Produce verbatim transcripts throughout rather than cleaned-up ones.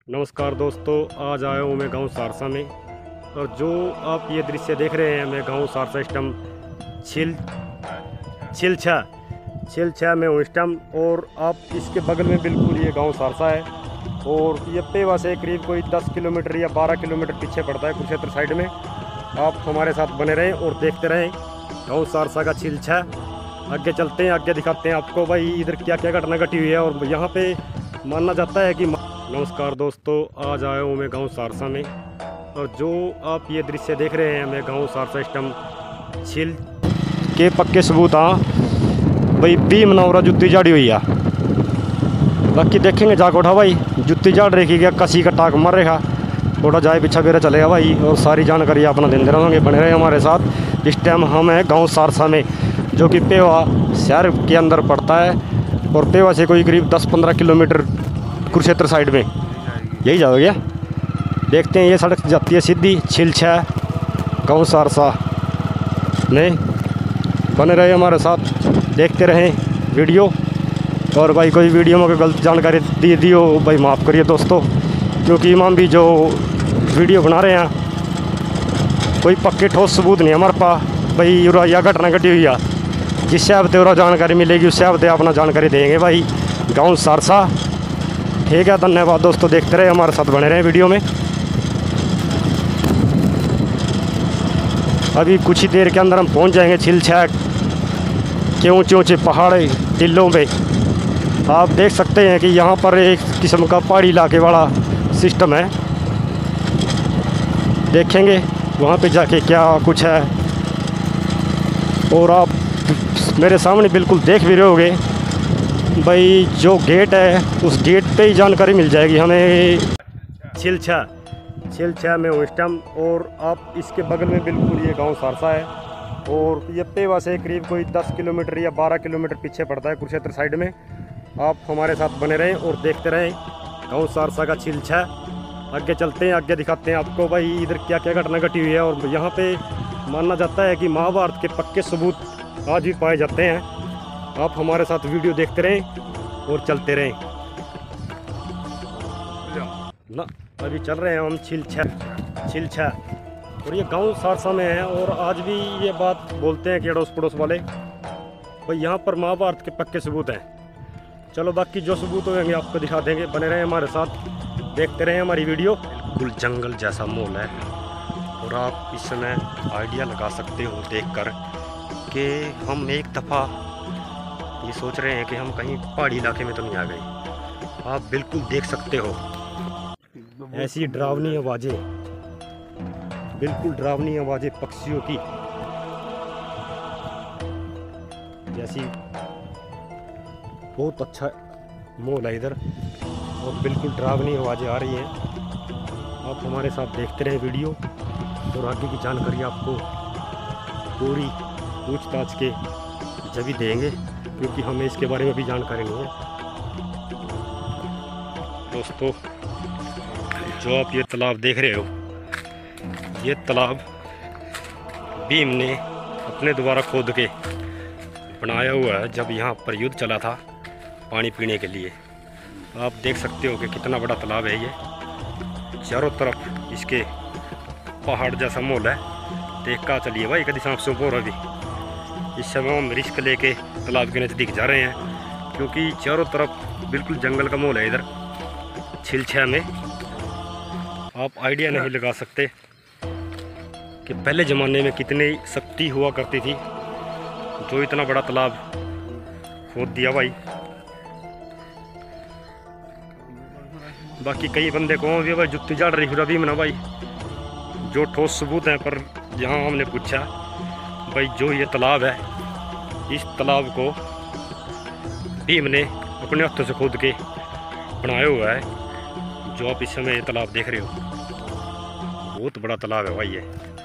नमस्कार दोस्तों, आज आया हूँ मैं गांव सारसा में। और जो आप ये दृश्य देख रहे हैं, मैं गांव सारसा स्टम छिल छिलछा छिलछा में हूँ स्टम। और आप इसके बगल में बिल्कुल ये गांव सारसा है। और ये पेवा से करीब कोई दस किलोमीटर या बारह किलोमीटर पीछे पड़ता है, कुरुक्षेत्र साइड में। आप हमारे साथ बने रहें और देखते रहें गाँव सारसा का छिलछा। आगे चलते हैं, आगे दिखाते हैं आपको भाई इधर क्या क्या घटना घटी हुई है। और यहाँ पे माना जाता है कि नमस्कार दोस्तों, आज आया हूँ मैं गांव सारसा में। और जो आप ये दृश्य देख रहे हैं, मैं गांव सारसा स्टम छिल के पक्के सबूत हाँ भाई बी मनौरा जुत्ती जाड़ी हुई है। बाकी देखेंगे जाके उठा भाई जुत्ती जाड़ रही गया कसी का टाक मर रेखा थोड़ा जाए पीछा बेरा चलेगा भाई। और सारी जानकारी अपना देते रहेंगे, बने रहे हमारे साथ। इस टाइम हम हैं गाँव सारसा में, जो कि पेवा शहर के अंदर पड़ता है। और पेवा से कोई करीब दस पंद्रह किलोमीटर कुरुक्षेत्र साइड में यही जाओगे। देखते हैं, ये सड़क जाती है सीधी छिलछा गाँव सारसा में। बने रहे हमारे साथ, देखते रहें वीडियो। और भाई कोई वीडियो में गलत जानकारी दे दी हो भाई माफ़ करिए दोस्तों, क्योंकि इमाम भी जो वीडियो बना रहे हैं कोई पक्के ठोस सबूत नहीं हमारे पास भाई। यह घटना घटी हुई है, जिससे अब तेरा जानकारी मिलेगी उससे अब अपना जानकारी देंगे भाई गाँव सारसा। ठीक है, धन्यवाद दोस्तों, देखते रहे हमारे साथ बने रहे वीडियो में। अभी कुछ ही देर के अंदर हम पहुंच जाएंगे छिलछा के ऊंचे ऊंचे पहाड़ टिल्लों पे। आप देख सकते हैं कि यहाँ पर एक किस्म का पहाड़ी इलाके वाला सिस्टम है। देखेंगे वहाँ पे जाके क्या कुछ है। और आप मेरे सामने बिल्कुल देख भी रहे होगे भाई, जो गेट है उस गेट पे ही जानकारी मिल जाएगी हमें। छिलछा छिलछा में हूँ इस टाइम। और आप इसके बगल में बिल्कुल ये गांव सारसा है। और ये पेवा से करीब कोई दस किलोमीटर या बारह किलोमीटर पीछे पड़ता है कुरुक्षेत्र साइड में। आप हमारे साथ बने रहें और देखते रहें गाँव सारसा का छिलछा। आगे चलते हैं, आगे दिखाते हैं आपको भाई इधर क्या क्या घटना घटी हुई है। और यहाँ पे माना जाता है कि महाभारत के पक्के सबूत आज भी पाए जाते हैं। आप हमारे साथ वीडियो देखते रहें और चलते रहें ना। अभी चल रहे हैं हम छिलछा छिलछा और ये गांव सारसा में है। और आज भी ये बात बोलते हैं कि अड़ोस पड़ोस वाले भाई यहाँ पर महाभारत के पक्के सबूत हैं। चलो बाकी जो सबूत होंगे आपको दिखा देंगे, बने रहें हमारे साथ, देखते रहें हमारी वीडियो। बिल्कुल जंगल जैसा माहौल है। और आप इस समय आइडिया लगा सकते हो देखकर कि हम एक दफ़ा ये सोच रहे हैं कि हम कहीं पहाड़ी इलाके में तो नहीं आ गए। आप बिल्कुल देख सकते हो ऐसी डरावनी आवाज़ें, बिल्कुल डरावनी आवाज़ें पक्षियों की जैसी। बहुत अच्छा माहौल है इधर और बिल्कुल डरावनी आवाज़ें आ रही हैं। आप हमारे साथ देखते रहें वीडियो और आगे की जानकारी आपको पूरी पूछताछ के जब ही देंगे, क्योंकि हमें इसके बारे में भी जानकारी नहीं है। दोस्तों, जो आप ये तालाब देख रहे हो, ये तालाब भीम ने अपने द्वारा खोद के बनाया हुआ है जब यहाँ पर युद्ध चला था पानी पीने के लिए। आप देख सकते हो कि कितना बड़ा तालाब है ये। चारों तरफ इसके पहाड़ जैसा माहौल है। देख का चलिए भाई कभी सांप से ऊपर अभी इस समय हम रिस्क लेके तालाब के नज़दीक जा रहे हैं, क्योंकि चारों तरफ बिल्कुल जंगल का माहौल है इधर छिलछा में। आप आइडिया नहीं लगा सकते कि पहले ज़माने में कितनी शक्ति हुआ करती थी जो इतना बड़ा तालाब खोद दिया भाई। बाकी कई बंदे को भी भाई जुत्ती जाड़ रही फिर अभी मना भाई जो ठोस सबूत हैं। पर यहाँ हमने पूछा भाई जो ये तालाब है, इस तालाब को भीम ने अपने हाथों से खोद के बनाया हुआ है। जो आप इस समय ये तालाब देख रहे हो, बहुत बड़ा तालाब है भाई ये।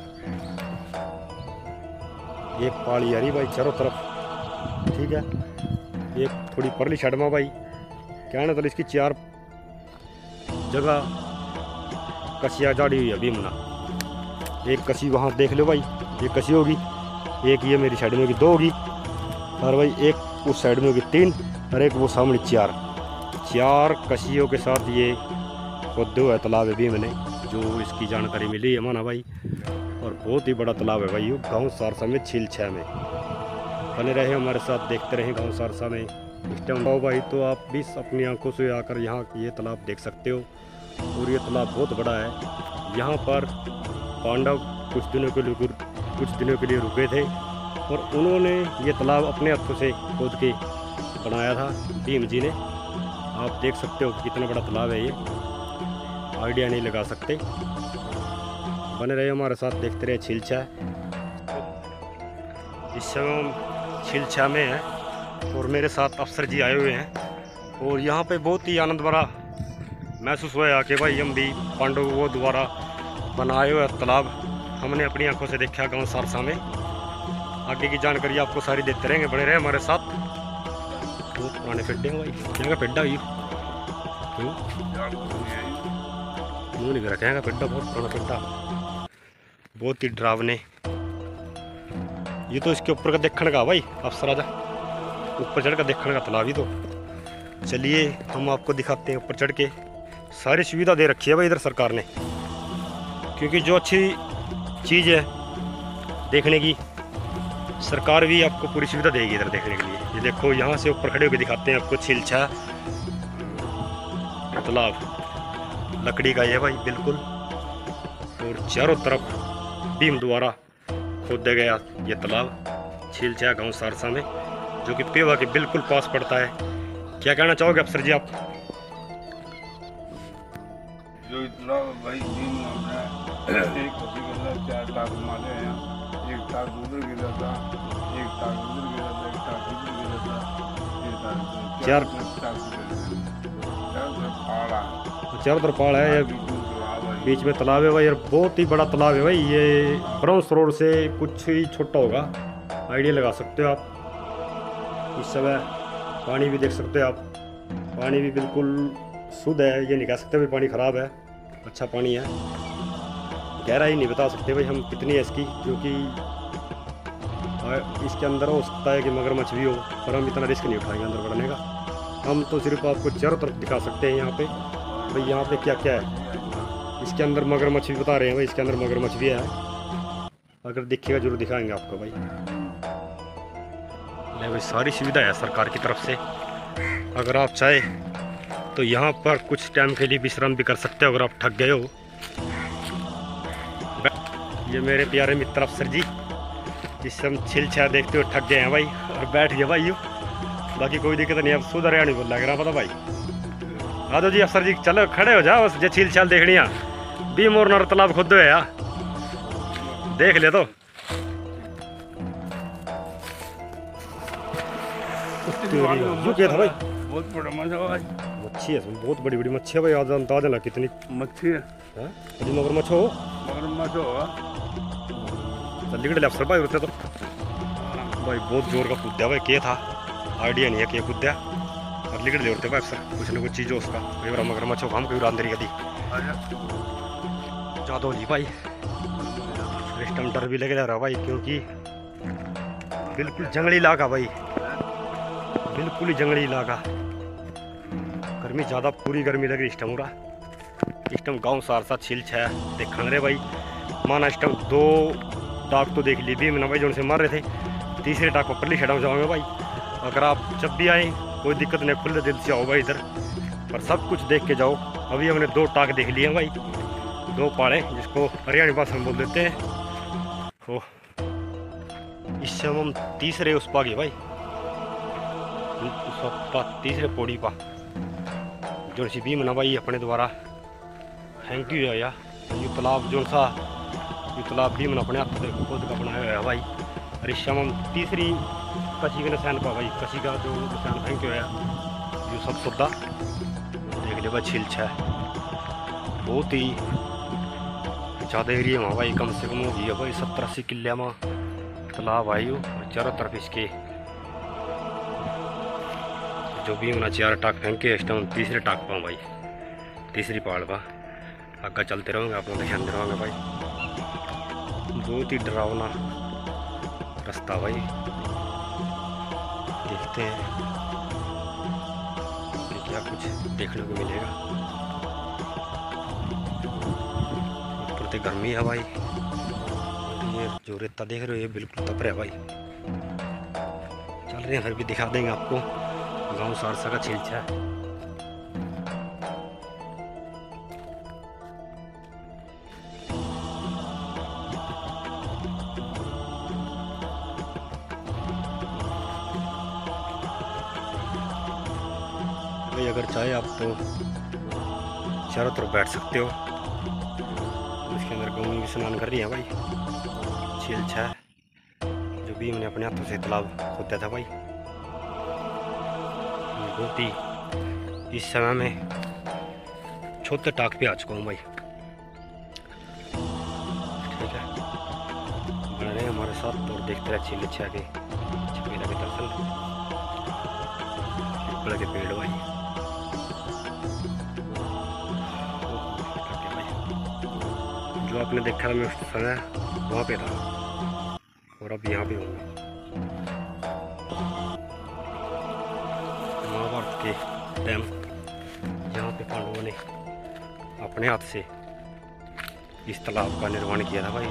एक पहाड़ी आ रही भाई चारों तरफ, ठीक है। एक थोड़ी परली छड़मा भाई कहना तो इसकी चार जगह कसिया जाड़ी हुई है भीमना। एक कसी वहाँ देख लो भाई, एक कसी होगी, एक ये मेरी साइड में होगी दो होगी, और भाई एक उस साइड में होगी तीन, और एक वो सामने चार चार कसियों के साथ ये खोदे हुआ तालाब है भीम ने, जो इसकी जानकारी मिली है माना भाई। और बहुत ही बड़ा तालाब है भाई ये, गांव सारसा में छिलछा में। बने रहे हमारे साथ, देखते रहे गांव सारसा में इस टाइम आओ भाई, तो आप भी अपनी आंखों से आकर यहाँ ये तालाब देख सकते हो। और ये तालाब बहुत बड़ा है। यहाँ पर पांडव कुछ दिनों के लिए कुछ दिनों के लिए रुके थे और उन्होंने ये तालाब अपने हाथों से खोद के बनाया था भीम जी ने। आप देख सकते हो कितना बड़ा तालाब है ये, आइडिया नहीं लगा सकते। बने रहे हमारे साथ, देखते रहे छिलछा। इस समय हम छिलछा में हैं और मेरे साथ अफसर जी आए हुए हैं और यहाँ पे बहुत ही आनंद भरा महसूस हुआ कि भाई हम भी पांडवों द्वारा बनाए हुए तालाब हमने अपनी आंखों से देखा गांव सारसा में। आगे की जानकारी आपको सारी देते रहेंगे, बने रहे हमारे साथ। बहुत पुराने पेड्डे हैं भाई, क्या का पेड्डा ये क्यों मुँह नहीं रखा है, पेड्डा बहुत पुराना पेड्डा, बहुत ही डरावने। ये तो इसके ऊपर का देखने का भाई अफसर आजा, ऊपर चढ़ कर देखने का तालाब ही। तो चलिए हम आपको दिखाते हैं ऊपर चढ़ के। सारी सुविधा दे रखी है भाई इधर सरकार ने, क्योंकि जो अच्छी चीज़ है देखने की, सरकार भी आपको पूरी सुविधा देगी इधर देखने के लिए। ये देखो यहाँ से ऊपर खड़े होकर दिखाते हैं आपको छिलछा तालाब, लकड़ी का ये भाई बिल्कुल, और चारों तरफ भीम द्वारा खोदा गया ये तालाब छिलछा गांव सारसा में, जो कि पेवा के बिल्कुल पास पड़ता है। क्या कहना चाहोगे अफसर जी आप? जो इतना भाई भीम ने एक कभी के चार टाक मारे हैं, एक टाक उधर गिरा था, एक टाक उधर गिरा था, एक टाक इधर गिरा था, एक टाक चार पहाड़ चारों तरफ पहाड़ है, बीच में तालाब है भाई, और बहुत ही बड़ा तालाब है भाई ये। ब्रह्म सरोवर से कुछ ही छोटा होगा, आइडिया लगा सकते हो आप। इस समय पानी भी देख सकते हो आप, पानी भी बिल्कुल शुद्ध है, ये नहीं कह सकते भाई पानी ख़राब है, अच्छा पानी है। गहराई नहीं बता सकते भाई हम कितनी है इसकी, क्योंकि इसके अंदर हो सकता है कि मगरमच्छ भी हो, पर हम इतना रिस्क नहीं उठाएंगे अंदर बढ़ने का। हम तो सिर्फ आपको चारों तरफ दिखा सकते हैं यहाँ पे भाई, यहाँ पे क्या क्या है। इसके अंदर मगरमच्छ भी बता रहे हैं भाई, इसके अंदर मगरमच्छ भी है, अगर दिखेगा जरूर दिखाएंगे आपको भाई। नहीं भाई सारी सुविधा है सरकार की तरफ से, अगर आप चाहे तो यहाँ पर कुछ टाइम के लिए विश्राम भी कर सकते हो अगर आप थक गए हो। ये मेरे प्यारे मित्र अफसर जी, जिससे हम छिलछा देखते हो थक गए हैं भाई और बैठ गए भाई। बाकी कोई दिक्कत नहीं, अब सुधर नहीं बोल लग रहा पता भाई। आ जाओ जी अफसर जी, चलो खड़े हो जाओ, जो छील छाल देखनी है। भीम और नर तालाब खुद है यार, देख ले तो। क्या था भाई? बहुत बड़ा मछली भाई, मच्छी है, बहुत बड़ी बड़ी मच्छी है भाई। आज अंदाजा ना कितनी मच्छी है, अभी मगरमच्छ हो मगरमच्छ होगा। जल्दी कर ले अफसर भाई उठते तो भाई, बहुत जोर का कूदा भाई, क्या था आइडिया नहीं है क्या कूदा और लिकड़ ले उठते भाई अफसर, कुछ ना कुछ चीज़ हो उसका। कई बार मगरमच्छ हो, हम कई बार अंदर ही कदी ज़्यादा जी भाई। इस टाइम डर भी लग रहा भाई, क्योंकि बिल्कुल जंगली इलाका भाई, बिल्कुल ही जंगली इलाका। गर्मी ज़्यादा, पूरी गर्मी लग रही इस टाइम। इस टाइम गाँव सारसा छिलछा देखा रहे भाई, माना इस टाइम दो टाक तो देख ली भीम ना भाई, जो उनसे मार रहे थे। तीसरे टाक पर परली छड़ा जाओगे भाई। अगर आप जब भी आए कोई दिक्कत नहीं, खुले दिल से आओ भाई इधर, पर सब कुछ देख के जाओ। अभी हमने दो टाक देख लिए हैं भाई, दो पाड़े, जिसको हरियाणी भाषा में बोल देते हैं। हो इससे हम तीसरे उस पा गए भाई, उस पा तीसरे पौड़ी पा जो सी भीम ना भाई अपने द्वारा थैंक यू है यार। ये तालाब जो सा ये तालाब भीम ने अपने हाथ से खुद का बनाया हुआ है भाई। और इस हम तीसरी कशी के निशान पा भाई, कशी का जो निशान थैंक यू है जो सब सुद्धा देख ले भाई। छिलछा बहुत ही ज़्यादा एरिया में भाई, कम से कम होगी है भाई सत्तर अस्सी किले में तालाब आई हो। चारों तरफ इसके जो भी होना चार टाक फेंके, इस टाइम तीसरे टाक पाऊँ भाई, तीसरी पहाड़ पा आगे चलते रहोगे आप लोग ध्यान दे रहोगे भाई। बहुत ही डरावना रास्ता भाई, देखते हैं कि क्या कुछ देखने को मिलेगा। करते गर्मी है भाई। ये जो रेता देख रहे हो ये बिल्कुल तप रहा है भाई। चल रहे हैं फिर भी दिखा देंगे आपको गांव सारसा का छिलछा। भाई अगर चाहे आप तो चारों तरफ बैठ सकते हो। इसके अंदर गऊ भी स्नान कर रही है भाई। छिलछा जो भी मैंने अपने हाथों से तालाब खोदा था भाई। बहुत ही इस समय में छोटे टाक पे आ चुका हूँ भाई। ठीक है, बने रहे हमारे साथ और देखते रहे छिलछा के छपेरा के दर्शन। पिपल के पेड़ भाई, जो आपने देखा था मैं उस समय वहाँ पे था और अब यहाँ पे हूँ। महाभारत के टाइम यहाँ पे पांडवों ने अपने हाथ से इस तालाब का निर्माण किया था भाई।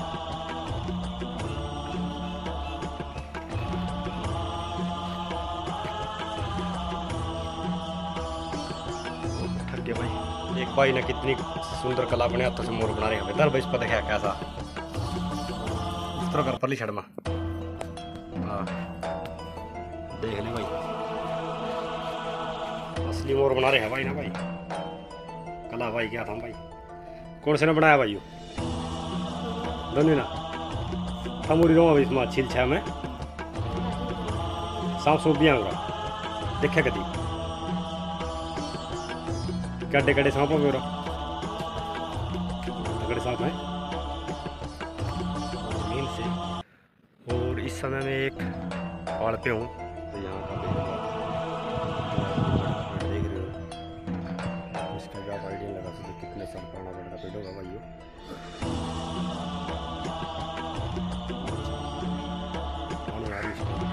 थक गया भाई। एक भाई ने कितनी सुंदर कला अपने हाथों से मोर बना रहे हैं। भाई इस पर देखा कैसा उस तरह कर परली छड़मा। हाँ देख ले भाई, असली मोर बना रहे हैं भाई ना भाई। कला भाई क्या था भाई। कौन से ने बनाया भाई? दोनों ना थमूरी रो भाई इसमें छिलछा में सांप सूप भी आऊँगा देखे कभी गड्ढे गड्ढे सांप हो मेरा गड्ढे सांप है जमीन से। और इस समय में एक पहाड़ पे हूँ तो यहाँ का देख रहे हो। इसका भी आप आइडिया लगा सकते कितने साल पुराना बड़ा पेड़ होगा भाई। पानी आ रही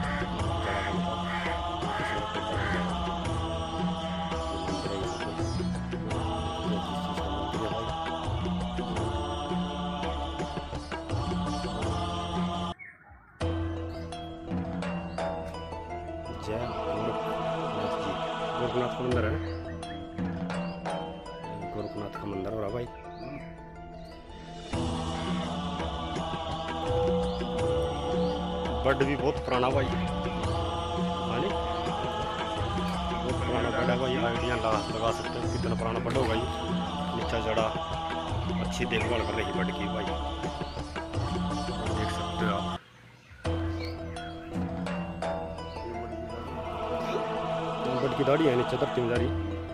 जय गोरखनाथ जी। गोरखनाथ का मंदिर है, गोरखनाथ का मंदिर हो रहा भाई। बड भी बहुत पुराना भाई, बहुत पुराना बड है भाई। आइडिया लगा लगा सकते हो कितना पुराना बड होगा ये। नीचा जड़ा अच्छी देखभाल कर रही बड की भाई, देख सकते हो आप। बड की दाढ़ी है नीचे धरती में जा रही।